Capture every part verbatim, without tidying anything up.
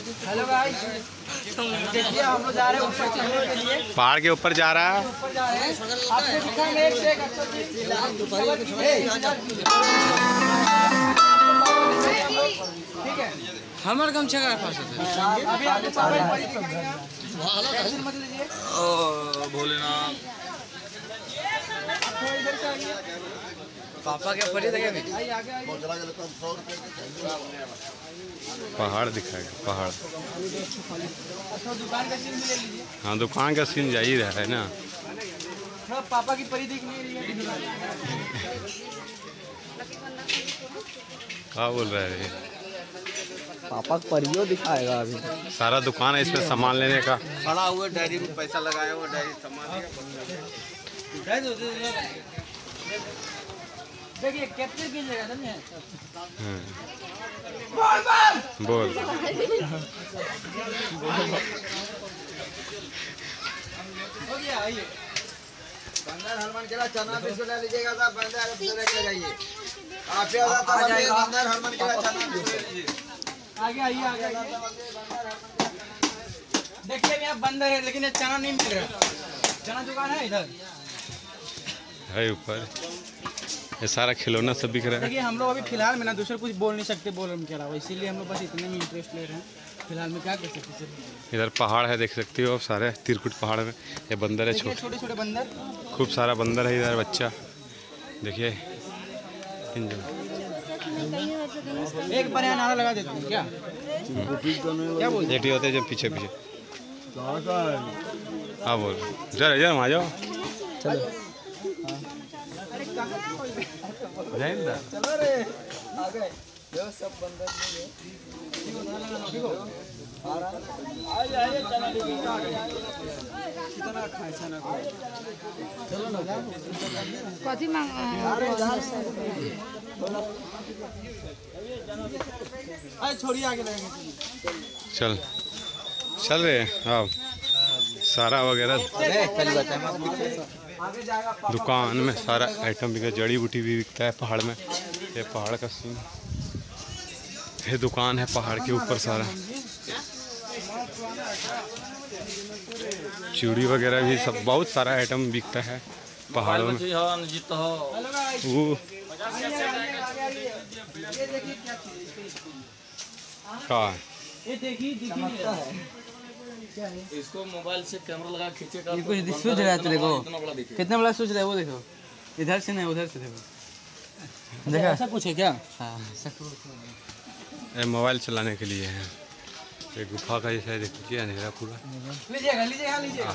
Hello guys, देखिए हम लोग जा रहे हैं ऊपर चढ़ने के लिए। पहाड़ के ऊपर जा रहा है। ऊपर जा रहे हैं, आपको दिखाएंगे एक से एक अच्छा चीज। ठीक है, हमारे गमछा का पास है। अभी आपको पापा की परी दिखाएंगे आप। टेंशन मत लीजिए। ओ भोलेनाथ, थोड़ा इधर से आइए। पापा क्या परी देखे भी? आइए आगे आइए। पहाड़ दिखाएगा, पहाड़। अच्छा दुकान का सीन भी ले लीजिए। हाँ, दुकान का सीन जा ही रहा है ना। थोड़ा पापा की परी दिख नहीं रही है। क्या बोल रहा है? पापा परियो दिखाएगा अभी। सारा दुकान है इसमें सामान लेने का। खड़ा हुआ डायरी में पैसा लगाया हुआ, डायरी सामान देखिए कैप्चर कीजिएगा, समझे? बोल हो गया, आइए। बंदर हनुमान के लिए चना बिस्कुट ले लीजिएगा साहब। बंदर अब से लेके जाइए। आप ये बंदर हनुमान के लिए चना बिस्कुट लीजिए। आगे आइए, आगे आइए। देखिए यहाँ बंदर है लेकिन ये चना नहीं मिल रहा। चना दुकान है इधर है ऊपर। ये सारा खिलौना सब बिक रहा है। देखिए हम लोग अभी फिलहाल में ना दूसरा कुछ बोल नहीं सकते बोलने के अलावा, इसीलिए हम लोग बस इतने में इंटरेस्ट ले रहे हैं। फिलहाल में क्या कर सकते हैं। इधर पहाड़ है, देख सकते हो आप सारे त्रिकुट पहाड़ में। ये बंदर है, छोटे छोटे छोटे बंदर, खूब सारा बंदर है इधर। बच्चा देखिए, एक बार यहाँ नारा लगा देते हैं क्या? क्या बोलते जेठी होते हैं जब पीछे पीछे। हाँ बोल, जरा जरा आ जाओ। चलो चलो रे, आ गए जो सब बंदर कितना खाए ना चलो ना कथी मांग अरे छोड़िए, आगे लगेंगे। चल चल रहे आओ। सारा वगैरह दुकान में सारा आइटम बिका। जड़ी बूटी भी बिकता है पहाड़ में। ये पहाड़ का सीन, ये दुकान है पहाड़ के ऊपर। सारा चूड़ी वगैरह भी सब, बहुत सारा आइटम बिकता है पहाड़ों में। वो क्या ये देखिए चमकता है। इसको मोबाइल से कैमरा लगा खींचे का। ये कुछ सूझ रहा है तेरे को? कितना बड़ा सूझ रहा है वो देखो। इधर से नहीं उधर से देखो। देखा ऐसा कुछ है क्या? हाँ, ये मोबाइल चलाने के लिए है। ये गुफा का जैसा है, देखिए अंधेरा पूरा। लीजिएगा लीजिएगा लीजिएगा।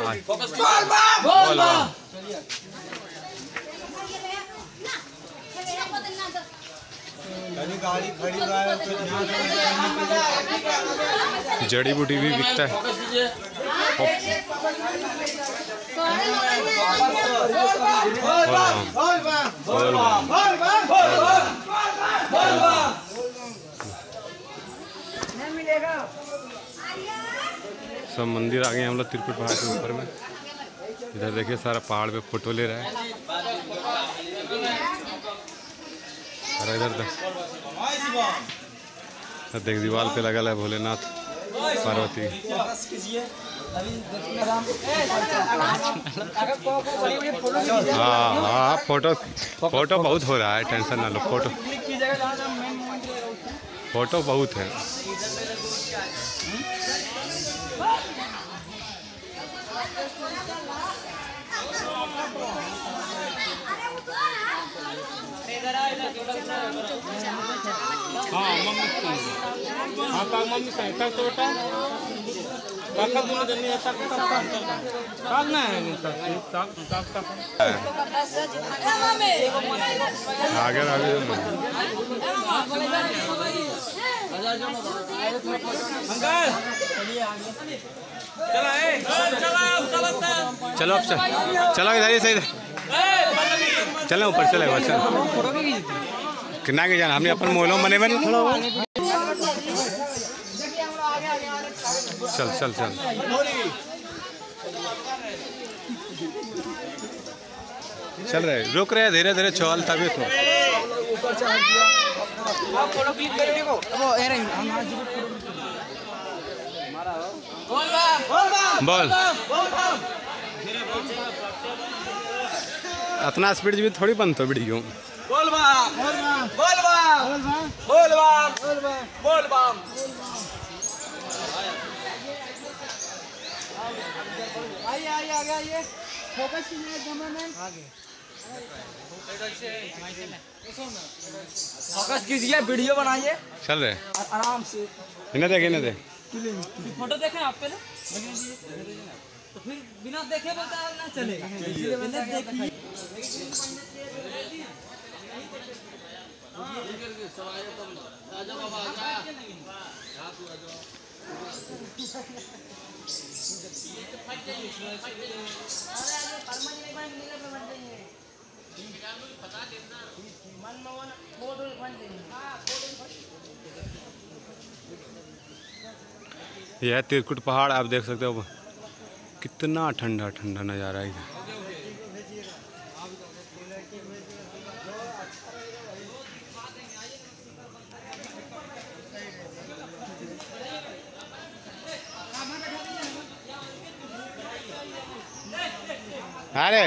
गाड़ी खड़ी जड़ी बूटी भी बिकता है। सब मंदिर आ गए हम लोग त्रिकुट पहाड़ के ऊपर में। इधर देखिए सारा पहाड़ पे फोटो ले रहा है। और इधर देख दीवार पे लगा है भोलेनाथ पार्वती। हाँ हाँ, फोटो फोटो बहुत हो रहा है, टेंशन ना लो। फोटो फोटो बहुत है। हाँ मम्मी हाँ का मम्मी का तो बेटा काका दोनों जन ऐसा करता काग ना है काग काग काग आगे आगे अंकल चला ए चला चला चलो अब चलो इधर ही सही। चलो ऊपर चले चल कितना के जाना हमने अपन मोहल्लों मने में चल चल चल चल रहे रुक रहे धीरे धीरे चल तभी तो बोल अपना स्पीड भी थोड़ी बंद तो वीडियो बोल बम बोल बम बोल बम बोल बम आइए आइए आगे आइए फोकस कीजिए कैमरामैन आगे फोकस कीजिए वीडियो बनाइए चल रहे आराम से इन्हें देख इन्हें देख फोटो देखें आप पहले तो फिर बिना देखे बता ना चलेगा देखिए यह तिरकुट पहाड़ आप देख सकते हो कितना ठंडा ठंडा नज़ारा है। अरे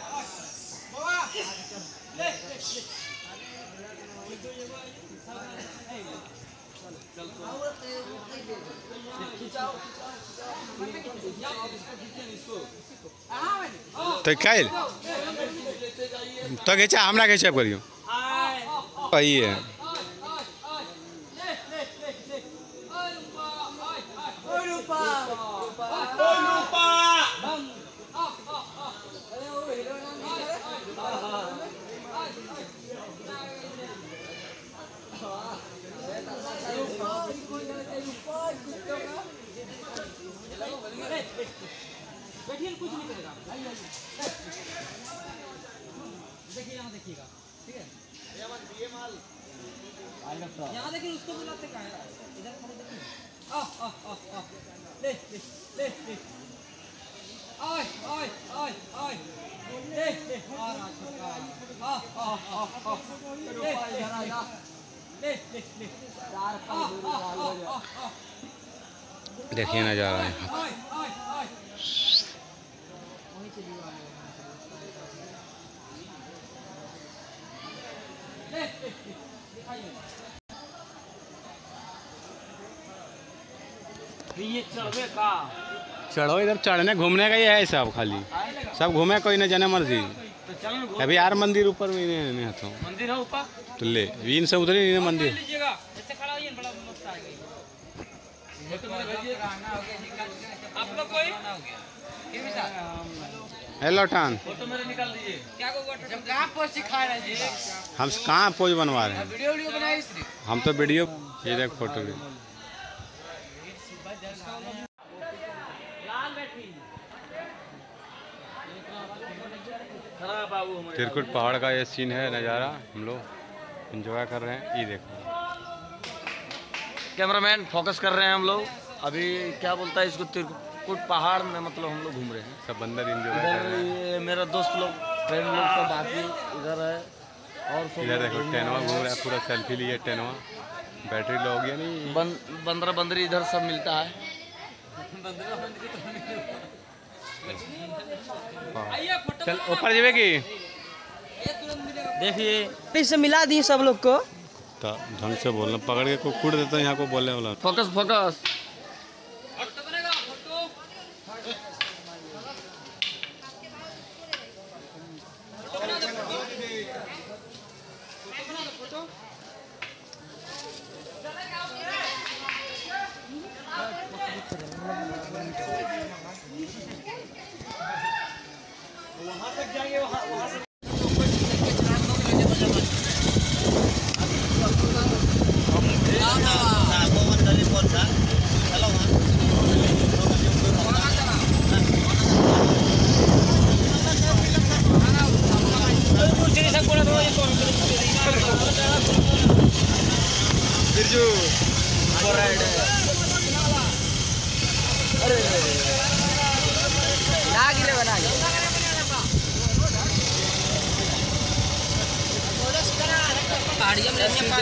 तो क्या तो खींचा हमरा खींचे करियो वही है बैठिए कुछ नहीं करेगा देखिए यहाँ देखिएगा ठीक है यहाँ देखिए उसको बुलाते कहाँ है इधर खड़े देखिए आ आ आ आ ले ले ले ले आय आय आय आय ले ले आ रहा छोटा आ आ आ आ ले ले ले ले यार आ आ आ देखिए नज़ारा है। चढ़ो इधर चढ़ने घूमने का ही है सब खाली सब घूमे कोई न जाने मर्जी अभी यार मंदिर ऊपर में नहीं, नहीं तो मंदिर है ऊपर तो ले वीन से उतरे नहीं मंदिर आप लोग कोई हेलो टान फोटो मेरे निकाल दीजिए क्या को कहाँ पोज सिखा रहे जी हम कहाँ पोज बनवा रहे हैं वीडियो वीडियो बनाए हम तो वीडियो ये देख फोटो भी तिरकुट पहाड़ का ये सीन है नज़ारा हम लोग एंजॉय कर रहे हैं ये देखो कैमरामैन फोकस कर रहे हैं हम लोग अभी क्या बोलता है इसको तिरकुट पहाड़ में मतलब हम लोग घूम रहे हैं सब बंदर एंजॉय कर रहे हैं। ये मेरा दोस्त लोग फ्रेंड लोग तो बाकी इधर है और इधर देखो टेनवा घूम रहा है पूरा सेल्फी लिए टेनवा बैटरी लो गया नहीं बं, बंदरा बंदरी इधर सब मिलता है चल ऊपर जाएगी देखिए इससे मिला दिए सब लोग को तो ढंग से बोलना पकड़ के कोई कूट देता है यहाँ को बोलने वाला फोकस फोकस वहाँ तक जाएंगे वहाँ वहाँ से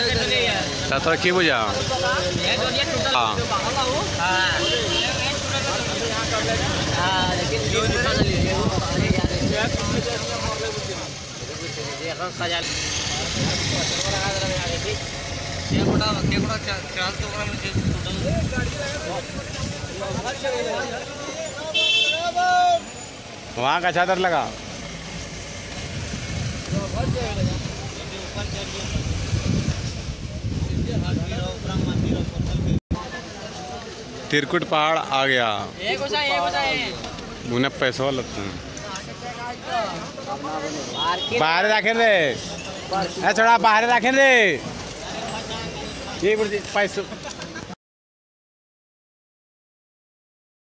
तो की बुझा हाँ वहाँ का चादर लगा। तिरकुट पहाड़ आ गया। उन्हें पैसा लगता है। बाहर रखें रे, थोड़ा बाहर रखें रे। ये पैसों